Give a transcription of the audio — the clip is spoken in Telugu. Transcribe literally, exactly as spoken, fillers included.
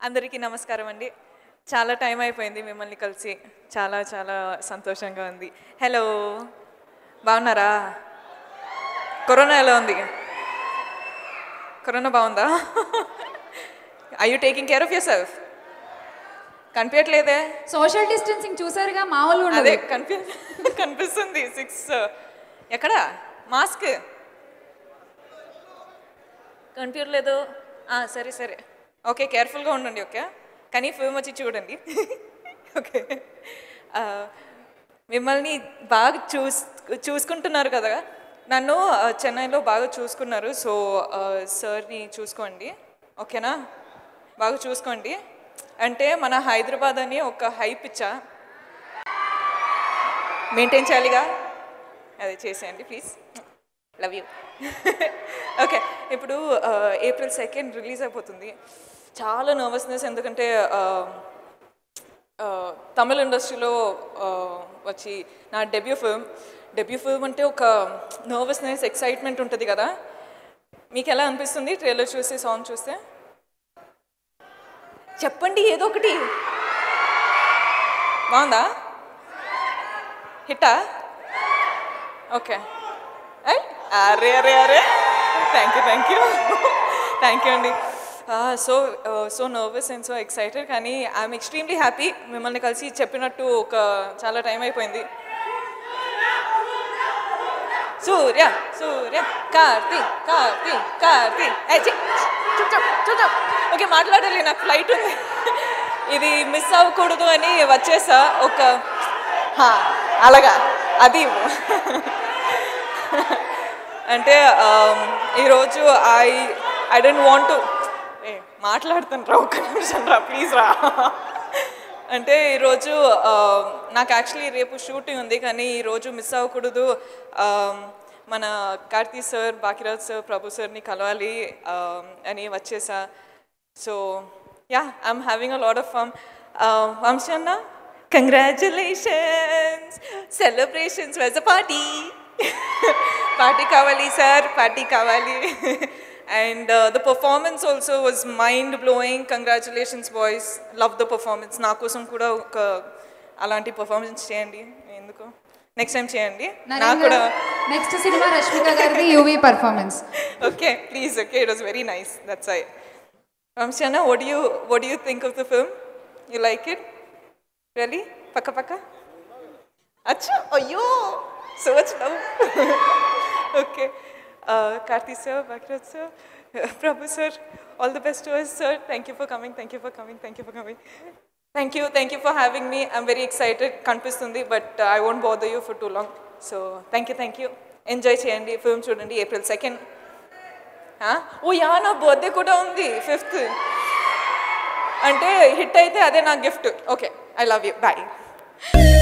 అందరికీ నమస్కారం అండి. చాలా టైం అయిపోయింది మిమ్మల్ని కలిసి. చాలా చాలా సంతోషంగా ఉంది. హలో, బాగున్నారా? కరోనా ఎలా ఉంది? కరోనా బాగుందా? I you taking care of yourself? కనిపించట్లేదే. సోషల్ డిస్టెన్సింగ్ చూసారుగా, మామూలు అదే కనిపి కనిపిస్తుంది. సిక్స్ ఎక్కడ మాస్క్ కనిపించట్లేదు. సరే సరే ఓకే, కేర్ఫుల్గా ఉండండి. ఓకే, కానీ ఫిల్మ్ వచ్చి చూడండి. ఓకే, మిమ్మల్ని బాగా చూస్ చూసుకుంటున్నారు కదా, నన్ను చెన్నైలో బాగా చూసుకున్నారు. సో సార్ని చూసుకోండి, ఓకేనా? బాగా చూసుకోండి. అంటే మన హైదరాబాద్ అని ఒక హైప్ ఇచ్చా, మెయింటైన్ చేయాలిగా, అది చేసేయండి ప్లీజ్. Love you. ఓకే, ఇప్పుడు ఏప్రిల్ సెకండ్ రిలీజ్ అయిపోతుంది. చాలా నర్వస్నెస్, ఎందుకంటే తమిళ ఇండస్ట్రీలో వచ్చి నా డెబ్యూ ఫిల్మ్ డెబ్యూ ఫిల్మ్ అంటే ఒక నర్వస్నెస్, ఎక్సైట్మెంట్ ఉంటుంది కదా. మీకు ఎలా అనిపిస్తుంది ట్రైలర్ చూసి, సాంగ్ చూస్తే? చెప్పండి ఏదో ఒకటి. బాగుందా? హిట్టా? ఓకే, అరే అరే అరే thank you thank you thank you అండి. So so nervous and so excited, కానీ ఐఎమ్ ఎక్స్ట్రీమ్లీ హ్యాపీ. మిమ్మల్ని కలిసి చెప్పినట్టు ఒక చాలా టైం అయిపోయింది. సూర్య సూర్య కార్తీ కార్తీ కార్తీ ఓకే, మాట్లాడాలి, నాకు ఫ్లైట్ ఉంది. ఇది మిస్ అవ్వకూడదు అని వచ్చేసా. ఒక అలాగా అది అంటే ఈరోజు I I don't want to a మాట్లాడుతాను రా, ఒక్క నిమిషం రా ప్లీజ్ రా. అంటే ఈరోజు నాకు యాక్చువల్లీ రేపు షూటింగ్ ఉంది, కానీ ఈరోజు మిస్ అవ్వకూడదు. మన కార్తీ సార్, బాకిరాజ్ సార్, ప్రభు సార్ని కలవాలి అని వచ్చేసా. So yeah, I'm having a lot of fun. Vamshi అన్న, congratulations, celebrations, veg a party. Party కావాలి సార్, పార్టీ కావాలి. And the performance also was mind blowing. Congratulations boys, love the performance. నా కోసం కూడా ఒక అలాంటి పర్ఫార్మెన్స్ చేయండి. ఎందుకు నెక్స్ట్ టైం చేయండి. నాకు కూడా నెక్స్ట్ సినిమా రష్మిక గారిది UV performance. Okay please. Okay, it was very nice. That's I. వంశీనా, what do you what do you think of the film? You like it? Really? పక్క పక్క అచ్చా, అయ్యో so much love. Okay, uh, Karthi sir, Bakraj sir, uh, Prabhu sir, all the best to us sir. Thank you for coming, thank you for coming, thank you for coming. Thank you, thank you for having me. I'm very excited. Kanipistundi, but uh, I won't bother you for too long. So thank you, thank you. Enjoy cheyandi, film chudandi, April second. Huh? Oh yeah, na birthday kuda undi, fifth. Ante hit aithe ade na gift. Okay, I love you. Bye.